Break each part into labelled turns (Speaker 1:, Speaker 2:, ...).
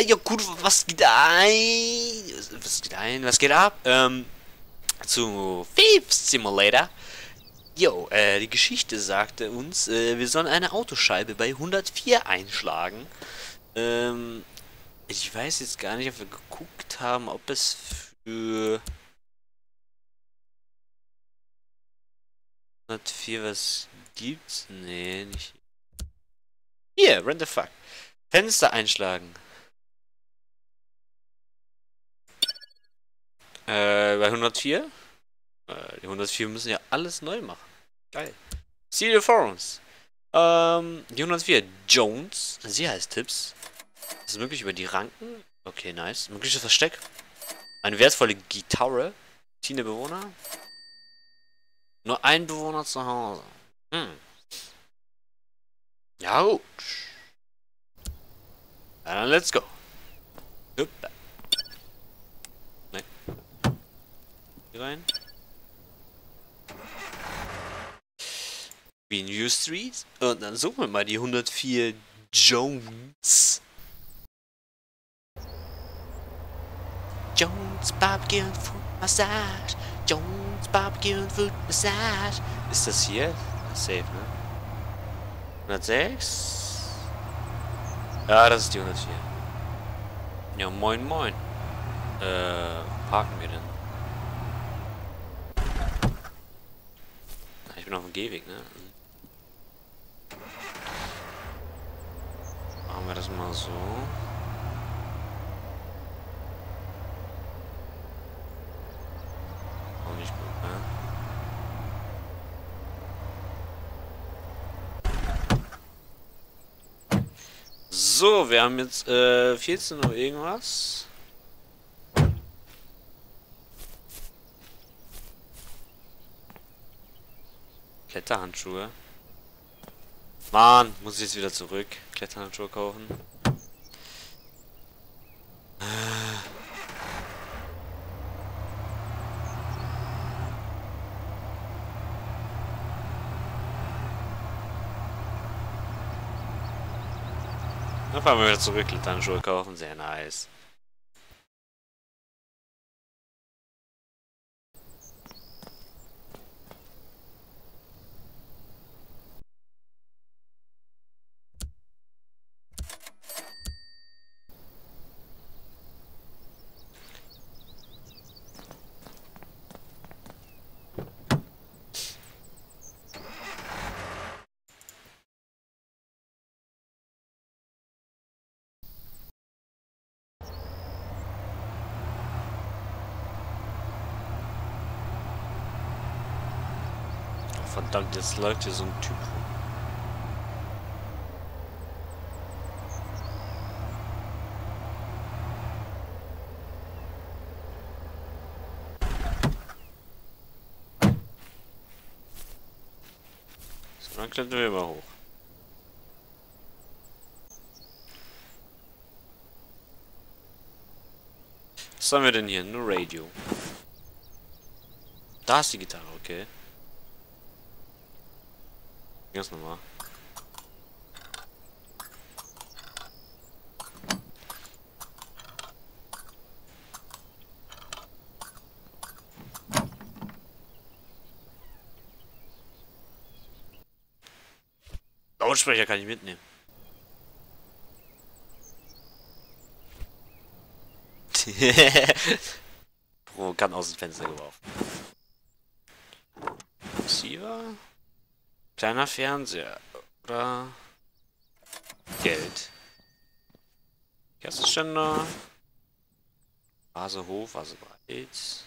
Speaker 1: Ja gut, was geht ein? Was geht ein? Was geht ab? Zu Thief Simulator. Jo, die Geschichte sagte uns, wir sollen eine Autoscheibe bei 104 einschlagen. Ähm, Ich weiß jetzt gar nicht, ob wir geguckt haben, ob es für 104 was gibt. Nee, nicht. Hier, rent the fuck. Fenster einschlagen. Bei 104? Die 104 müssen ja alles neu machen. Geil. Serial Forums. Die 104. Jones. Sicherheitstipps. Ist es möglich über die Ranken? Okay, nice. Mögliches Versteck. Eine wertvolle Gitarre. Tine Bewohner. Nur ein Bewohner zu Hause. Hm. Ja, gut. Dann let's go. Hüppa. Nein. Hier rein. Wie New Street. Und dann suchen wir mal die 104 Jones. Jones Barbecue and Food Massage. Jones Barbecue and Food Massage. Ist das hier? Safe, ne? 106? Ja, das ist die 104. Ja, moin moin. Parken wir denn? Ich bin auf dem Gehweg, ne? Machen wir das mal so. Auch nicht gut, ne? So, wir haben jetzt 14 Uhr irgendwas. Kletterhandschuhe. Mann, muss ich jetzt wieder zurück. Kletterhandschuhe kaufen. Dann fahren wir wieder zurück, Kletterhandschuhe kaufen. Sehr nice. Verdammt, jetzt läuft hier so ein Typ rum. So, dann klettern wir mal hoch. Was haben wir denn hier? Nur Radio. Da ist die Gitarre, okay. Ganz normal. Lautsprecher kann ich mitnehmen. Provokant aus dem Fenster geworfen. Receiver? Kleiner Fernseher. Oder Geld. Kerzenständer. Vase hoch, Vase breit.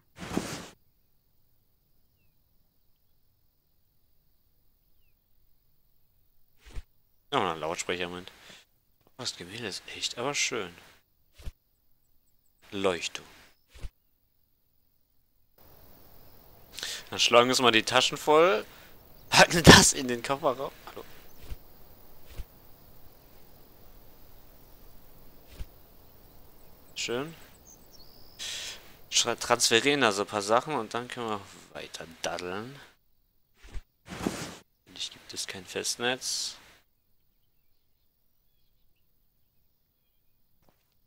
Speaker 1: Ja, ein Lautsprecher, Mann. Das Gemälde ist echt, aber schön. Leuchtturm. Dann schlagen wir uns mal die Taschen voll. Packen das in den Kofferraum. Hallo. Schön. Transferieren also ein paar Sachen und dann können wir weiter daddeln. Nicht gibt es kein Festnetz.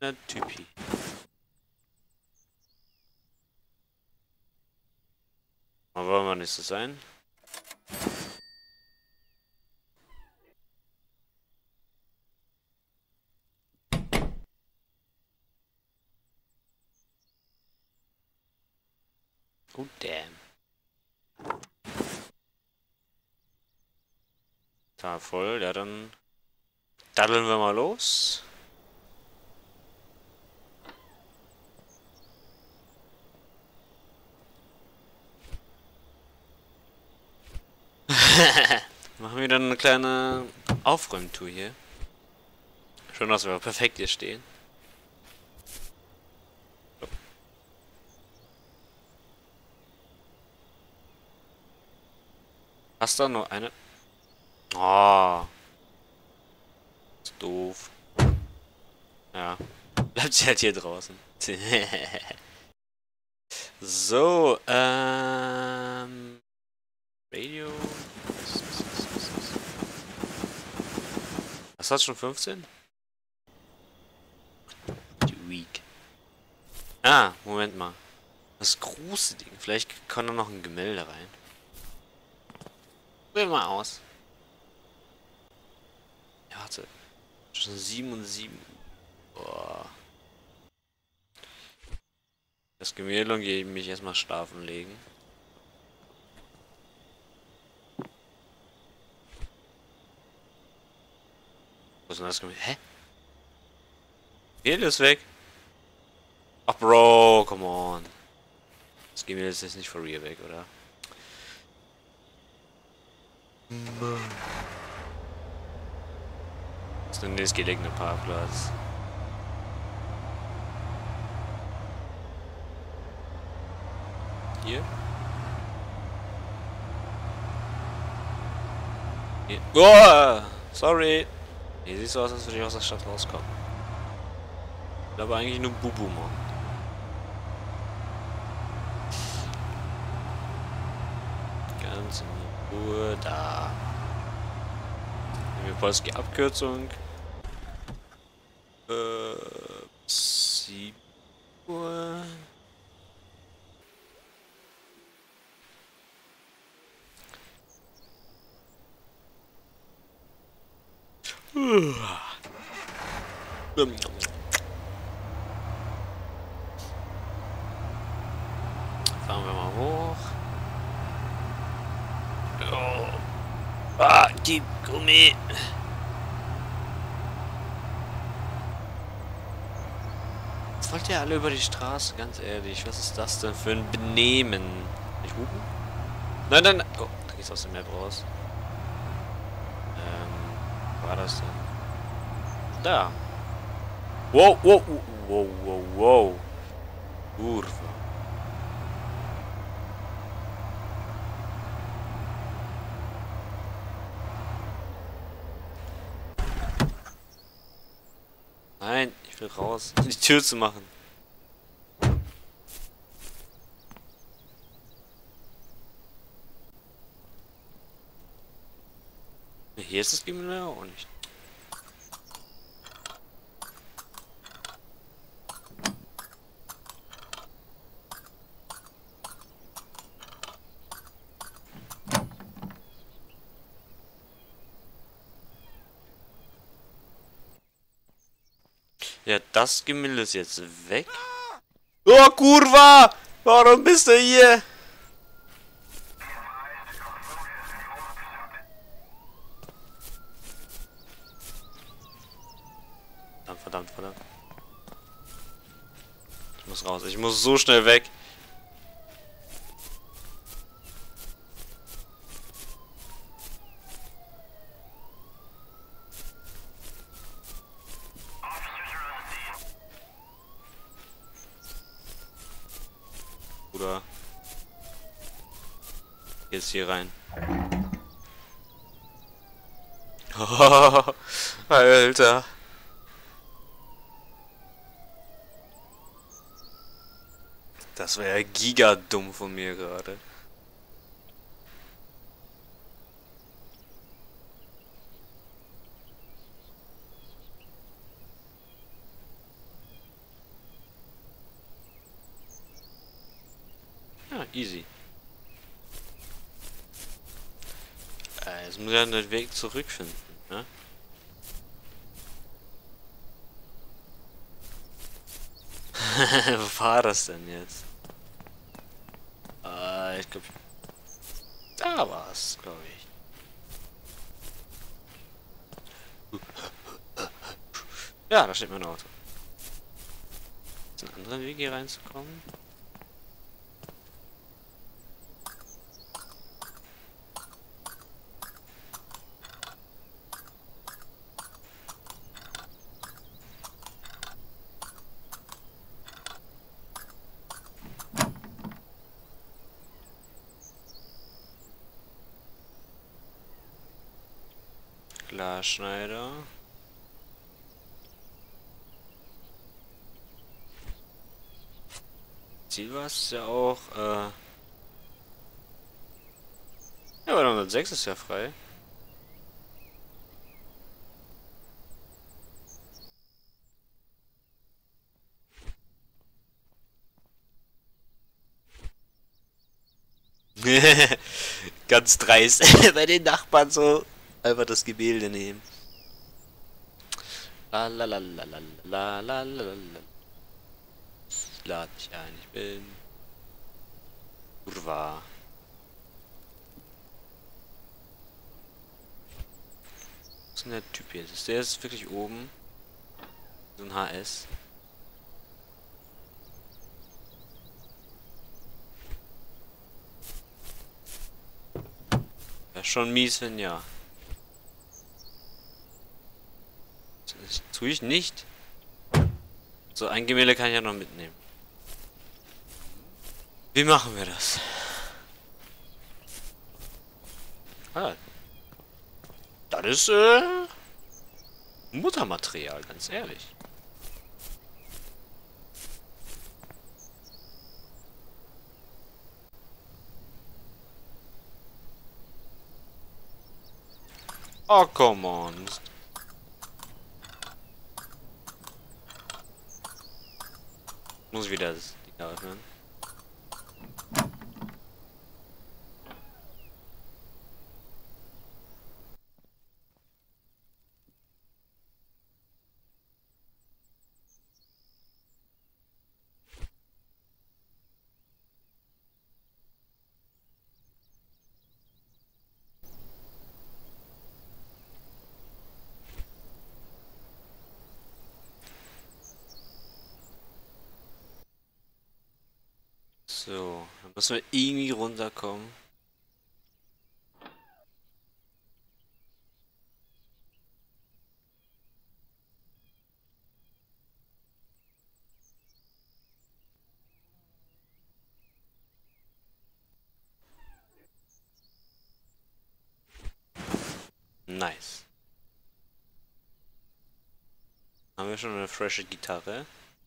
Speaker 1: Na, Typi. Aber wollen wir nicht so sein? Oh, damn. Da voll, ja, dann daddeln wir mal los. Machen wir dann eine kleine Aufräumtour hier. Schon, dass wir perfekt hier stehen. Hast du noch eine? Oh. Ist doof. Ja. Bleibt sie halt hier draußen. So, Radio. Was hat schon 15? Die Week. Ah, Moment mal. Das große Ding. Vielleicht kann da noch ein Gemälde rein. Probieren wir mal aus. Ja, warte. Schon 7 und 7. Boah. Das Gemälde und gehe mich erstmal schlafen legen. Wo ist denn das Gemälde? Hä? Gemälde ist weg. Ach, Bro, come on. Das Gemälde ist jetzt nicht for real weg, oder? Das ist der nächstgelegene Parkplatz. Hier? Hier. Oh, sorry. Hier sieht so aus, als würde ich aus der Stadt rauskommen. Ich glaube eigentlich nur Bubu, Mann. Ganz in Ruhe da. Nehmen wir Polski Abkürzung. 7 Uhr. Fahren wir mal hoch. Oh. Ah, die Gummi. Jetzt folgt ihr alle über die Straße, ganz ehrlich. Was ist das denn für ein Benehmen? Nicht hupen? Nein, nein, nein. Oh, da geht's aus dem Map raus. Wo war das denn? Da. Wow, wow, wow, wow, wow. Kurve. Nein, ich will raus. Die Tür zu machen. Hier ist das Gemälde auch nicht. Ja, das Gemälde ist jetzt weg. Oh, Kurva! Warum bist du hier? Verdammt, verdammt, verdammt. Ich muss raus. Ich muss so schnell weg. Bruder. Jetzt hier rein. Alter. Das war ja gigadumm von mir gerade. Easy. Jetzt muss ich ja den Weg zurückfinden, ne? Wo war das denn jetzt? Ich glaube, da war es, glaube ich. Ja, da steht mein Auto. Ist ein anderer Weg hier reinzukommen? Glasschneider. Ziel war es ja auch, ja, aber 106 ist ja frei. Ganz dreist bei den Nachbarn so einfach das Gemälde nehmen. La la la la la la la la la. Lad mich ein, ich bin Kurva. Was ist denn der Typ hier? Ist der jetzt wirklich oben? So ein HS. Wäre schon mies, wenn ja. Das tue ich nicht. So, ein Gemälde kann ich ja noch mitnehmen. Wie machen wir das? Ah. Das ist, Muttermaterial, ganz ehrlich. Oh, come on. Muss ich wieder das Ding öffnen. So, dann müssen wir irgendwie runterkommen. Nice. Haben wir schon eine frische Gitarre?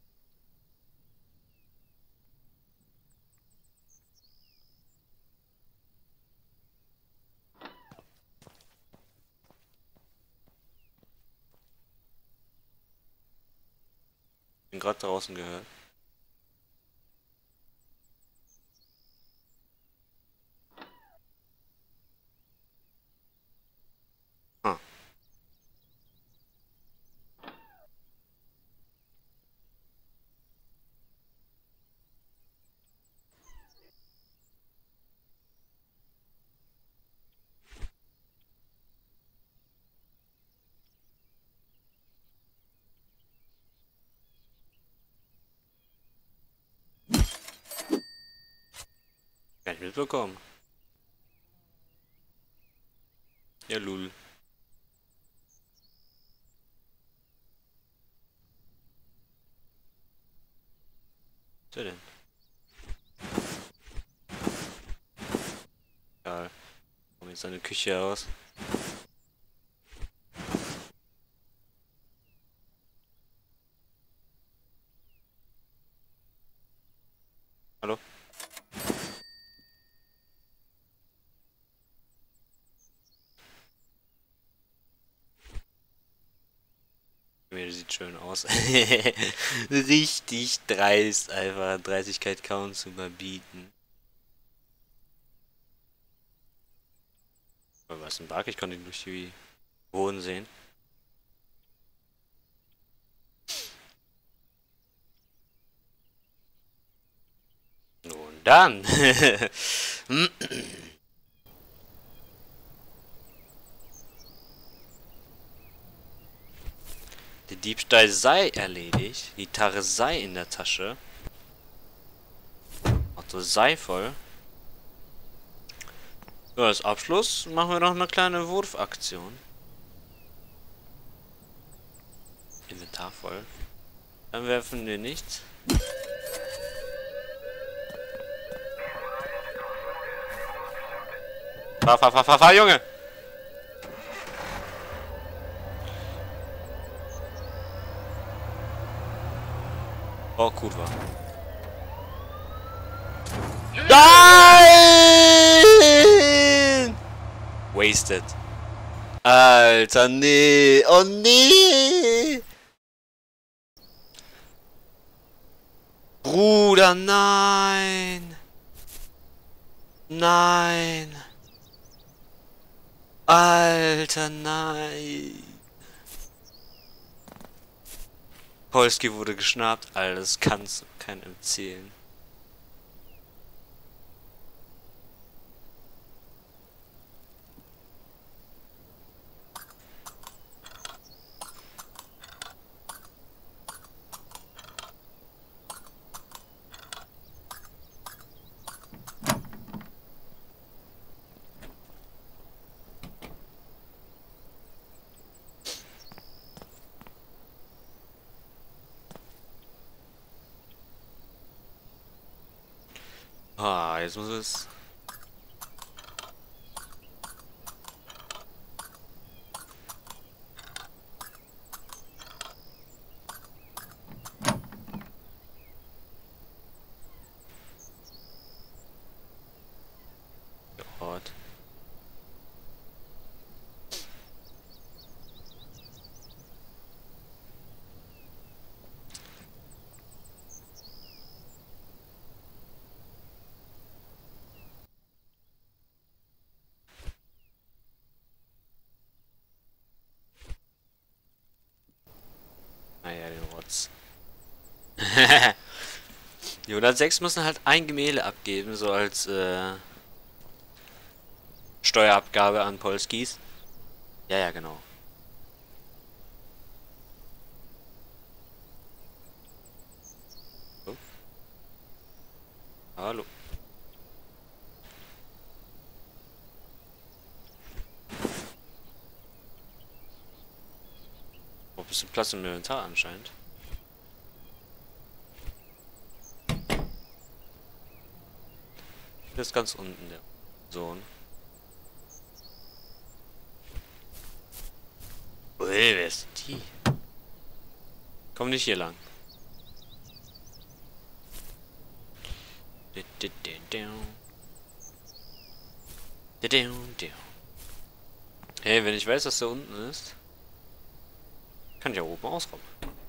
Speaker 1: Bin gerade draußen gehört. Ah. Gar nicht mitbekommen. Ja, lul. Was ist der denn? Egal. Kommt jetzt seine Küche aus. Hallo? Mir sieht schön aus. Richtig dreist, einfach Dreistigkeit kaum zu überbieten. Was ein Bark? Ich konnte ihn durch die Boden sehen. Nun dann. Der Diebstahl sei erledigt. Die Gitarre sei in der Tasche. Auto sei voll. Ja, als Abschluss machen wir noch eine kleine Wurfaktion. Inventar voll. Dann werfen wir nichts. Fahr, Junge! Oh, kurwa. Nein! Wasted. Alter, nee. Oh, nee. Bruder, nein. Nein. Alter, nein. Polski wurde geschnappt. Alles kannst du keinem erzählen. Ah, jetzt muss es. Gott. Naja, den Rotz. Die 106 müssen halt ein Gemälde abgeben, so als Steuerabgabe an Polskis. Ja, ja, genau. Oh. Hallo. Oh, bisschen Platz im Inventar anscheinend. Das ist ganz unten der Sohn. Ui, wer ist die? Komm nicht hier lang. Hey, wenn ich weiß, dass der unten ist, kann ich ja oben auskommen.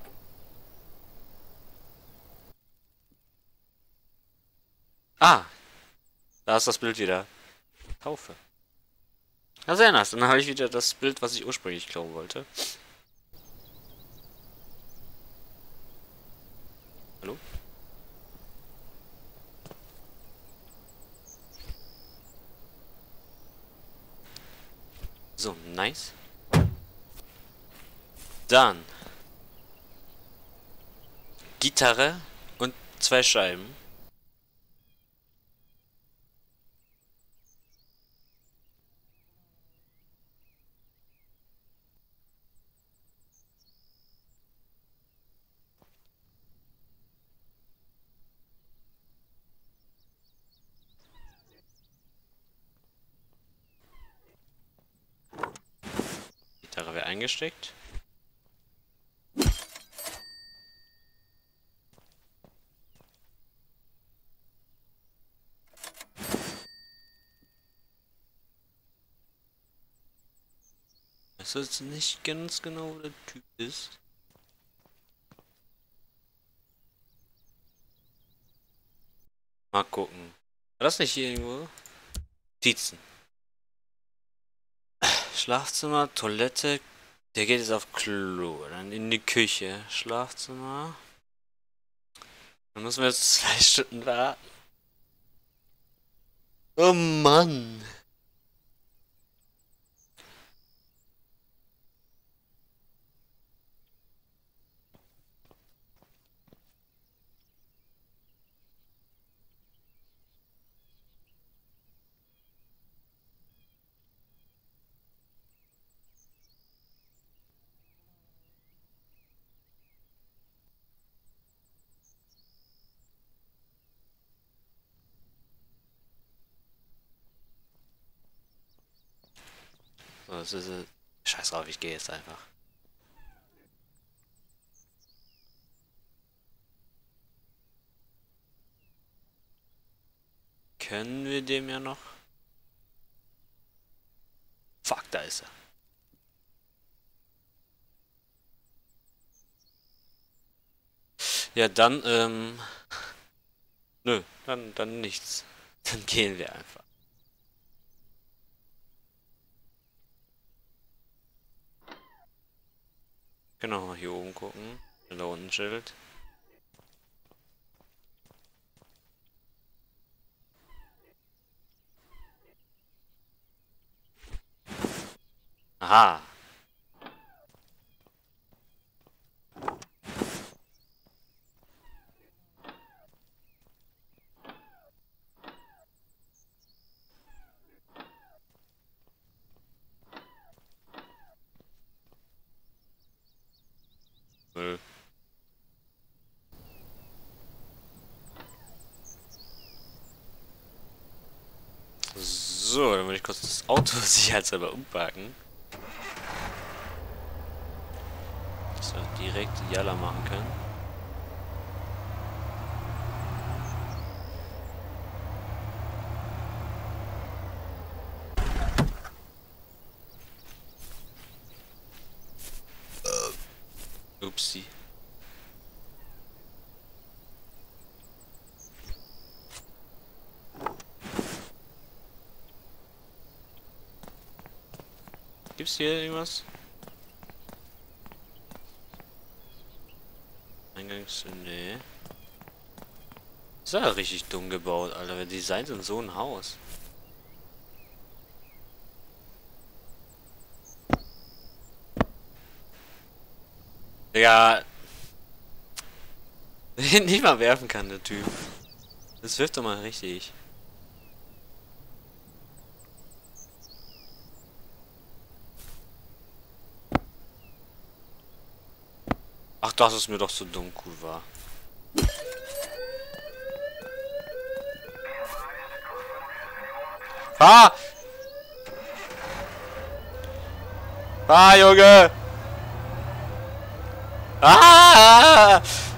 Speaker 1: Ah, da ist das Bild wieder. Taufe. Ja, sehr nice. Dann habe ich wieder das Bild, was ich ursprünglich klauen wollte. Hallo? So, nice. Dann. Gitarre und 2 Scheiben. Gitarre wäre eingesteckt. Ich weiß jetzt nicht ganz genau, wo der Typ ist. Mal gucken. War das nicht hier irgendwo? Notizen. Schlafzimmer, Toilette. Der geht jetzt auf Klo. Dann in die Küche. Schlafzimmer. Dann müssen wir jetzt 2 Stunden warten. Oh Mann. So, das ist es. Scheiß drauf, ich gehe jetzt einfach. Können wir dem ja noch? Fuck, da ist er. Ja, dann, nö, dann nichts. Dann gehen wir einfach. Können auch mal hier oben gucken. Da unten ein Schild. Aha. Müll. So, dann würde ich kurz das Auto sicherheitshalber umparken. Dass wir direkt Jalla machen können. Upsi. Gibt's hier irgendwas? Eingangs... Nee. Ist ja richtig dumm gebaut, Alter. Wer designt denn so ein Haus? Ja. Nicht mal werfen kann, der Typ. Das wirft doch mal richtig. Ach, das ist mir doch so dumm cool war. Ah! Ah, Junge! Ah!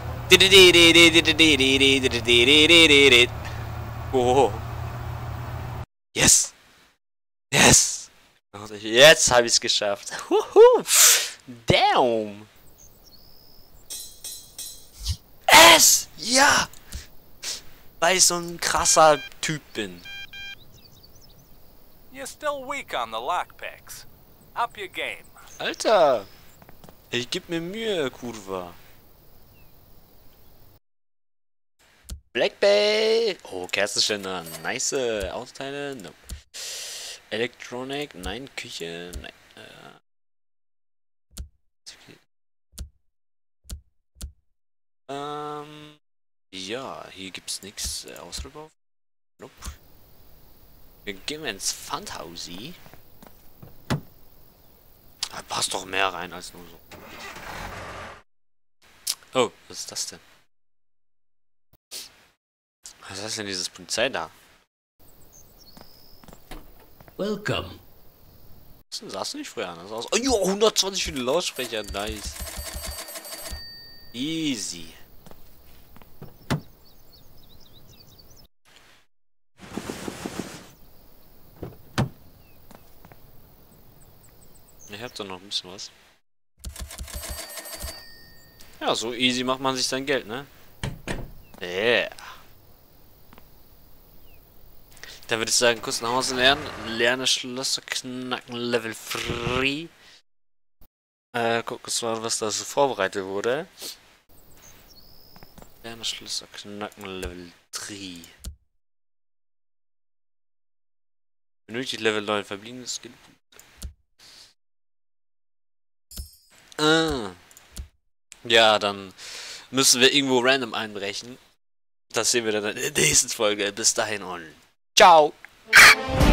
Speaker 1: Oh. Yes! Yes! Jetzt habe ich es geschafft. Damn! Es! Ja! Weil ich so ein krasser Typ bin.
Speaker 2: You're still weak on the lockpicks. Up your game.
Speaker 1: Alter! Ich geb mir Mühe, Kurva. Black Bay! Oh, Kerzenständer. Nice. Austeile. No. Electronic. Nein. Küche. Nein. Ja, hier gibt's nichts Ausrüstung. Nope. Wir gehen ins Pfandhausi. Da passt doch mehr rein als nur so. Oh, was ist das denn? Was ist denn dieses Polizei da?
Speaker 3: Welcome.
Speaker 1: Das sahst du nicht früher anders aus? Oh, jo, 120 für die Lautsprecher. Nice. Easy. Ich hab doch noch ein bisschen was. Ja, so easy macht man sich sein Geld, ne? Yeah. Dann würde ich sagen, kurz nach Hause lernen. Lerne Schlösser knacken, Level 3. Gucken wir mal, was da so vorbereitet wurde. Lerne Schlösser knacken, Level 3. Benötigt Level 9 verbliebene Skill. Ja, dann müssen wir irgendwo random einbrechen. Das sehen wir dann in der nächsten Folge. Bis dahin und ciao!